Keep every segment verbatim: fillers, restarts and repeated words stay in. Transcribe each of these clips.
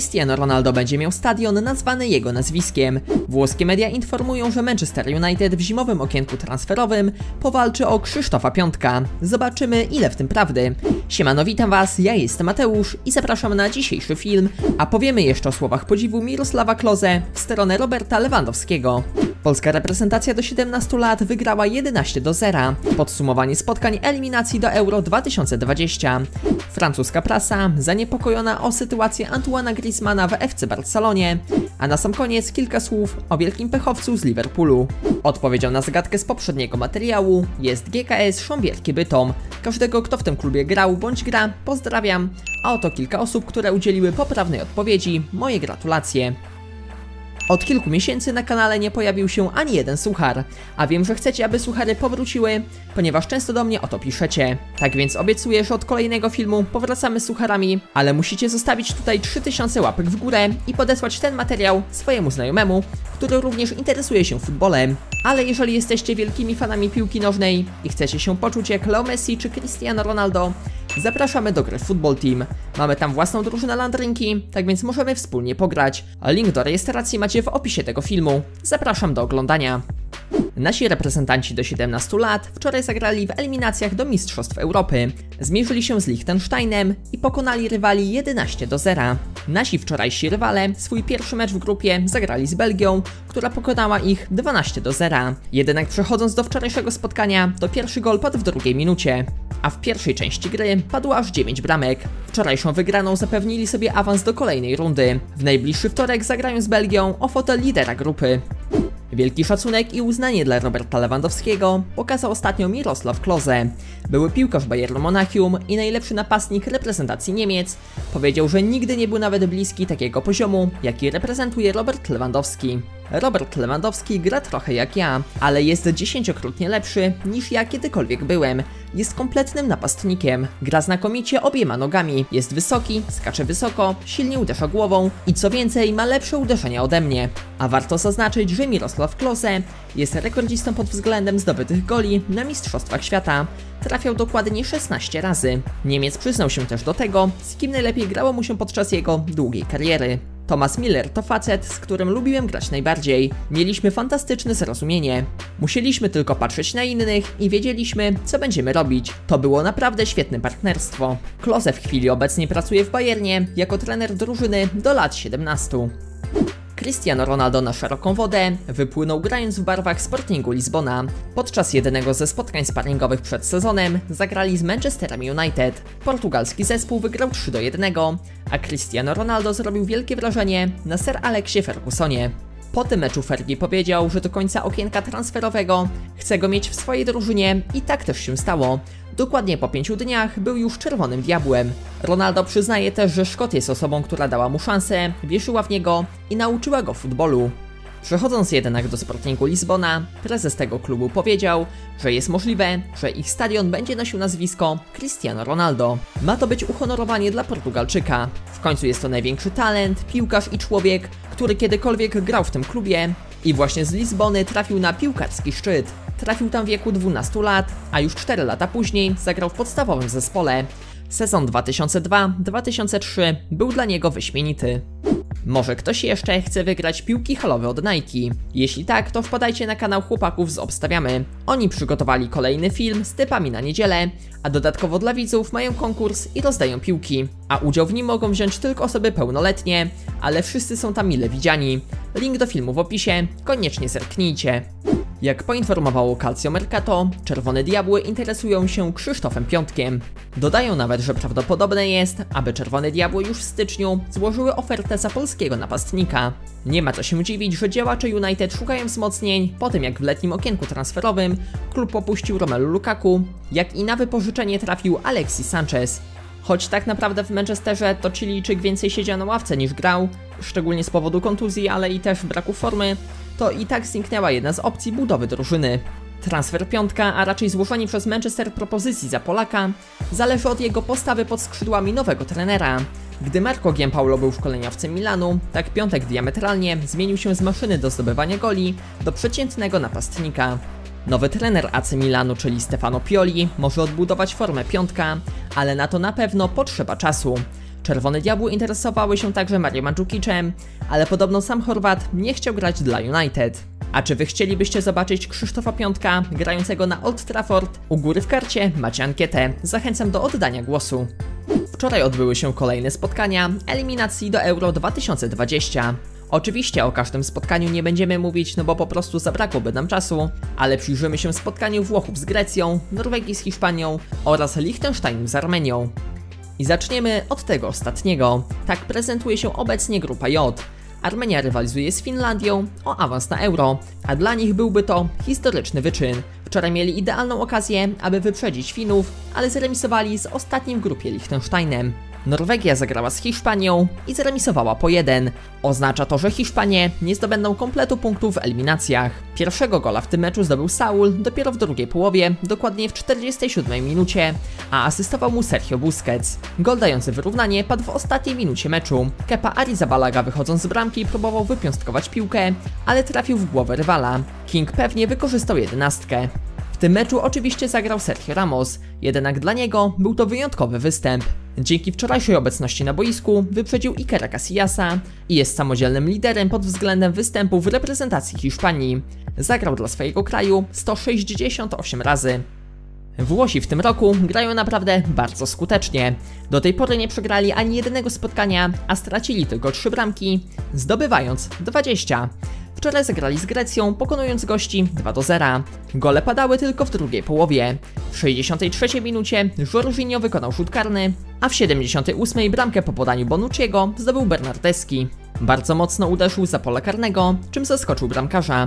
Cristiano Ronaldo będzie miał stadion nazwany jego nazwiskiem. Włoskie media informują, że Manchester United w zimowym okienku transferowym powalczy o Krzysztofa Piątka. Zobaczymy, ile w tym prawdy. Siemano, witam was, ja jestem Mateusz i zapraszam na dzisiejszy film, a powiemy jeszcze o słowach podziwu Mirosława Klose w stronę Roberta Lewandowskiego. Polska reprezentacja do siedemnastu lat wygrała jedenaście do zera. Podsumowanie spotkań eliminacji do Euro dwa tysiące dwadzieścia. Francuska prasa zaniepokojona o sytuację Antoine'a Griezmana w F C Barcelonie. A na sam koniec kilka słów o wielkim pechowcu z Liverpoolu. Odpowiedzią na zagadkę z poprzedniego materiału jest G K S Sząbierki Bytom. Każdego, kto w tym klubie grał bądź gra, pozdrawiam. A oto kilka osób, które udzieliły poprawnej odpowiedzi. Moje gratulacje. Od kilku miesięcy na kanale nie pojawił się ani jeden suchar, a wiem, że chcecie, aby suchary powróciły, ponieważ często do mnie o to piszecie. Tak więc obiecuję, że od kolejnego filmu powracamy z sucharami, ale musicie zostawić tutaj trzy tysiące łapek w górę i podesłać ten materiał swojemu znajomemu, który również interesuje się futbolem. Ale jeżeli jesteście wielkimi fanami piłki nożnej i chcecie się poczuć jak Leo Messi czy Cristiano Ronaldo, zapraszamy do gry Football Team. Mamy tam własną drużynę landrynki, tak więc możemy wspólnie pograć. Link do rejestracji macie w opisie tego filmu. Zapraszam do oglądania. Nasi reprezentanci do siedemnastu lat wczoraj zagrali w eliminacjach do Mistrzostw Europy. Zmierzyli się z Liechtensteinem i pokonali rywali jedenaście do zera. Nasi wczorajsi rywale swój pierwszy mecz w grupie zagrali z Belgią, która pokonała ich dwanaście do zera. Jednak przechodząc do wczorajszego spotkania, to pierwszy gol padł w drugiej minucie, a w pierwszej części gry padło aż dziewięć bramek. Wczorajszą wygraną zapewnili sobie awans do kolejnej rundy. W najbliższy wtorek zagrają z Belgią o fotel lidera grupy. Wielki szacunek i uznanie dla Roberta Lewandowskiego pokazał ostatnio Mirosław Klose. Były piłkarz Bayernu Monachium i najlepszy napastnik reprezentacji Niemiec powiedział, że nigdy nie był nawet bliski takiego poziomu, jaki reprezentuje Robert Lewandowski. Robert Lewandowski gra trochę jak ja, ale jest dziesięciokrotnie lepszy niż ja kiedykolwiek byłem. Jest kompletnym napastnikiem, gra znakomicie obiema nogami, jest wysoki, skacze wysoko, silnie uderza głową i co więcej ma lepsze uderzenia ode mnie. A warto zaznaczyć, że Mirosław Klose jest rekordzistą pod względem zdobytych goli na Mistrzostwach Świata. Trafiał dokładnie szesnaście razy. Niemiec przyznał się też do tego, z kim najlepiej grało mu się podczas jego długiej kariery. Thomas Müller to facet, z którym lubiłem grać najbardziej. Mieliśmy fantastyczne zrozumienie. Musieliśmy tylko patrzeć na innych i wiedzieliśmy, co będziemy robić. To było naprawdę świetne partnerstwo. Klose w chwili obecnej pracuje w Bayernie jako trener drużyny do lat siedemnastu. Cristiano Ronaldo na szeroką wodę wypłynął grając w barwach Sportingu Lizbona. Podczas jednego ze spotkań sparingowych przed sezonem zagrali z Manchesterem United. Portugalski zespół wygrał trzy do jednego, a Cristiano Ronaldo zrobił wielkie wrażenie na Sir Aleksie Fergusonie. Po tym meczu Fergie powiedział, że do końca okienka transferowego chce go mieć w swojej drużynie i tak też się stało. Dokładnie po pięciu dniach był już czerwonym diabłem. Ronaldo przyznaje też, że Szkot jest osobą, która dała mu szansę, wierzyła w niego i nauczyła go futbolu. Przechodząc jednak do Sportingu Lizbona, prezes tego klubu powiedział, że jest możliwe, że ich stadion będzie nosił nazwisko Cristiano Ronaldo. Ma to być uhonorowanie dla Portugalczyka. W końcu jest to największy talent, piłkarz i człowiek, który kiedykolwiek grał w tym klubie i właśnie z Lizbony trafił na piłkarski szczyt. Trafił tam w wieku dwunastu lat, a już cztery lata później zagrał w podstawowym zespole. Sezon dwa tysiące drugi dwa tysiące trzeci był dla niego wyśmienity. Może ktoś jeszcze chce wygrać piłki halowe od Nike? Jeśli tak, to wpadajcie na kanał chłopaków z Obstawiamy. Oni przygotowali kolejny film z typami na niedzielę, a dodatkowo dla widzów mają konkurs i rozdają piłki. A udział w nim mogą wziąć tylko osoby pełnoletnie, ale wszyscy są tam mile widziani. Link do filmu w opisie, koniecznie zerknijcie. Jak poinformowało Calcio Mercato, Czerwone Diabły interesują się Krzysztofem Piątkiem. Dodają nawet, że prawdopodobne jest, aby Czerwone Diabły już w styczniu złożyły ofertę za polskiego napastnika. Nie ma co się dziwić, że działacze United szukają wzmocnień po tym, jak w letnim okienku transferowym klub opuścił Romelu Lukaku, jak i na wypożyczenie trafił Alexis Sanchez. Choć tak naprawdę w Manchesterze to Chilijczyk więcej siedział na ławce niż grał, szczególnie z powodu kontuzji, ale i też braku formy, to i tak zniknęła jedna z opcji budowy drużyny. Transfer Piątka, a raczej złożenie przez Manchester propozycji za Polaka, zależy od jego postawy pod skrzydłami nowego trenera. Gdy Marco Giampaolo był szkoleniowcem Milanu, tak Piątek diametralnie zmienił się z maszyny do zdobywania goli do przeciętnego napastnika. Nowy trener A C Milanu, czyli Stefano Pioli, może odbudować formę Piątka, ale na to na pewno potrzeba czasu. Czerwone Diabły interesowały się także Mario Mandzukicem, ale podobno sam Chorwat nie chciał grać dla United. A czy wy chcielibyście zobaczyć Krzysztofa Piątka grającego na Old Trafford? U góry w karcie macie ankietę, zachęcam do oddania głosu. Wczoraj odbyły się kolejne spotkania eliminacji do Euro dwa tysiące dwadzieścia. Oczywiście o każdym spotkaniu nie będziemy mówić, no bo po prostu zabrakłoby nam czasu, ale przyjrzymy się spotkaniu Włochów z Grecją, Norwegii z Hiszpanią oraz Liechtensteinu z Armenią. I zaczniemy od tego ostatniego. Tak prezentuje się obecnie grupa J. Armenia rywalizuje z Finlandią o awans na Euro, a dla nich byłby to historyczny wyczyn. Wczoraj mieli idealną okazję, aby wyprzedzić Finów, ale zremisowali z ostatnim w grupie Liechtensteinem. Norwegia zagrała z Hiszpanią i zremisowała po jeden. Oznacza to, że Hiszpanie nie zdobędą kompletu punktów w eliminacjach. Pierwszego gola w tym meczu zdobył Saul dopiero w drugiej połowie, dokładnie w czterdziestej siódmej minucie, a asystował mu Sergio Busquets. Gol dający wyrównanie padł w ostatniej minucie meczu. Kepa Arrizabalaga wychodząc z bramki próbował wypiąstkować piłkę, ale trafił w głowę rywala. King pewnie wykorzystał jedenastkę. W tym meczu oczywiście zagrał Sergio Ramos, jednak dla niego był to wyjątkowy występ. Dzięki wczorajszej obecności na boisku wyprzedził Ikera Casillasa i jest samodzielnym liderem pod względem występów w reprezentacji Hiszpanii. Zagrał dla swojego kraju sto sześćdziesiąt osiem razy. Włosi w tym roku grają naprawdę bardzo skutecznie. Do tej pory nie przegrali ani jednego spotkania, a stracili tylko trzy bramki, zdobywając dwadzieścia. Wczoraj zagrali z Grecją, pokonując gości dwa do zera. Gole padały tylko w drugiej połowie. W sześćdziesiątej trzeciej minucie Jorginho wykonał rzut karny, a w siedemdziesiątej ósmej bramkę po podaniu Bonucciego zdobył Bernardeschi. Bardzo mocno uderzył za pola karnego, czym zaskoczył bramkarza.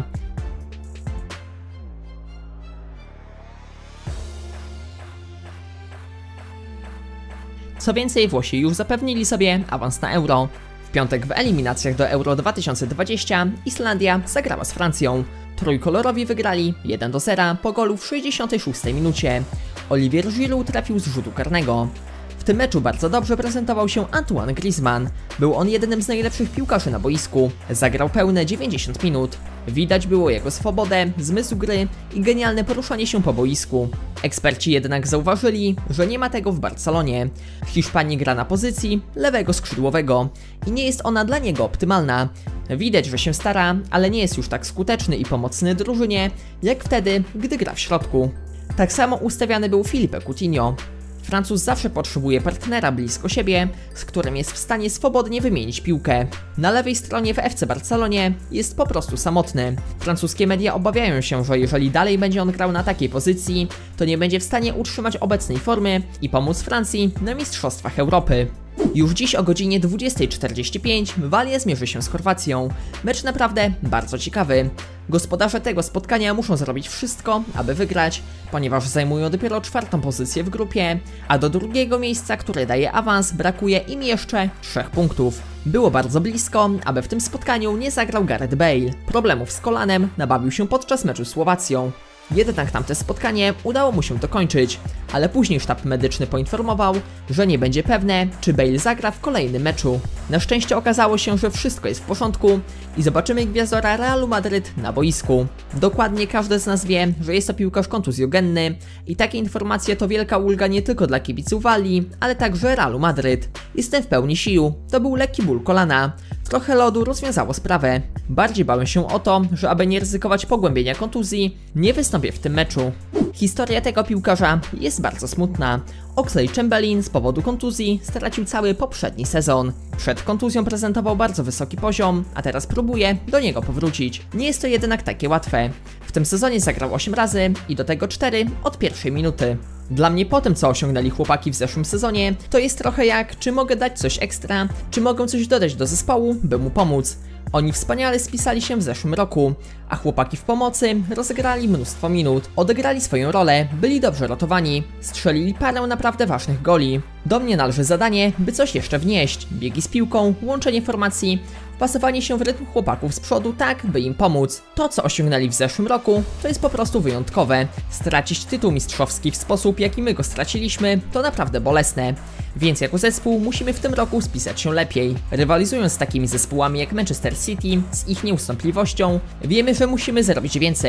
Co więcej, Włosi już zapewnili sobie awans na Euro. W piątek w eliminacjach do Euro dwa tysiące dwadzieścia Islandia zagrała z Francją. Trójkolorowi wygrali jeden do zera po golu w sześćdziesiątej szóstej minucie. Olivier Giroud trafił z rzutu karnego. W tym meczu bardzo dobrze prezentował się Antoine Griezmann. Był on jednym z najlepszych piłkarzy na boisku. Zagrał pełne dziewięćdziesiąt minut. Widać było jego swobodę, zmysł gry i genialne poruszanie się po boisku. Eksperci jednak zauważyli, że nie ma tego w Barcelonie. W Hiszpanii gra na pozycji lewego skrzydłowego i nie jest ona dla niego optymalna. Widać, że się stara, ale nie jest już tak skuteczny i pomocny drużynie, jak wtedy, gdy gra w środku. Tak samo ustawiany był Philippe Coutinho. Francuz zawsze potrzebuje partnera blisko siebie, z którym jest w stanie swobodnie wymienić piłkę. Na lewej stronie w F C Barcelonie jest po prostu samotny. Francuskie media obawiają się, że jeżeli dalej będzie on grał na takiej pozycji, to nie będzie w stanie utrzymać obecnej formy i pomóc Francji na Mistrzostwach Europy. Już dziś o godzinie dwudziestej czterdzieści pięć Walia zmierzy się z Chorwacją. Mecz naprawdę bardzo ciekawy. Gospodarze tego spotkania muszą zrobić wszystko, aby wygrać, ponieważ zajmują dopiero czwartą pozycję w grupie, a do drugiego miejsca, które daje awans, brakuje im jeszcze trzech punktów. Było bardzo blisko, aby w tym spotkaniu nie zagrał Gareth Bale. Problemów z kolanem nabawił się podczas meczu z Słowacją. Jednak tamte spotkanie udało mu się dokończyć, ale później sztab medyczny poinformował, że nie będzie pewne, czy Bale zagra w kolejnym meczu. Na szczęście okazało się, że wszystko jest w porządku i zobaczymy gwiazdora Realu Madryt na boisku. Dokładnie każdy z nas wie, że jest to piłkarz kontuzjogenny i takie informacje to wielka ulga nie tylko dla kibiców Walii, ale także Realu Madryt. Jestem w pełni sił, to był lekki ból kolana. Trochę lodu rozwiązało sprawę. Bardziej bałem się o to, że aby nie ryzykować pogłębienia kontuzji, nie wystąpię w tym meczu. Historia tego piłkarza jest bardzo smutna. Oxlade-Chamberlain z powodu kontuzji stracił cały poprzedni sezon. Przed kontuzją prezentował bardzo wysoki poziom, a teraz próbuje do niego powrócić. Nie jest to jednak takie łatwe. W tym sezonie zagrał osiem razy i do tego cztery od pierwszej minuty. Dla mnie po tym, co osiągnęli chłopaki w zeszłym sezonie, to jest trochę jak, czy mogę dać coś ekstra, czy mogę coś dodać do zespołu, by mu pomóc. Oni wspaniale spisali się w zeszłym roku, a chłopaki w pomocy rozegrali mnóstwo minut, odegrali swoją rolę, byli dobrze rotowani, strzelili parę naprawdę ważnych goli. Do mnie należy zadanie, by coś jeszcze wnieść, biegi z piłką, łączenie formacji, wpasowanie się w rytm chłopaków z przodu tak, by im pomóc. To, co osiągnęli w zeszłym roku, to jest po prostu wyjątkowe. Stracić tytuł mistrzowski w sposób, jaki my go straciliśmy, to naprawdę bolesne. Więc jako zespół musimy w tym roku spisać się lepiej. Rywalizując z takimi zespołami jak Manchester City, z ich nieustępliwością, wiemy, że musimy zrobić więcej.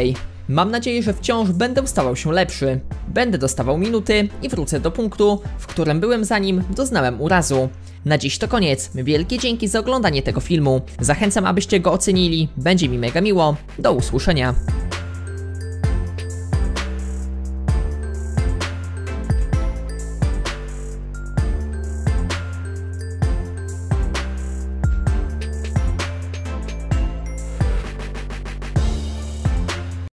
Mam nadzieję, że wciąż będę stawał się lepszy. Będę dostawał minuty i wrócę do punktu, w którym byłem zanim doznałem urazu. Na dziś to koniec. Wielkie dzięki za oglądanie tego filmu. Zachęcam, abyście go ocenili. Będzie mi mega miło. Do usłyszenia.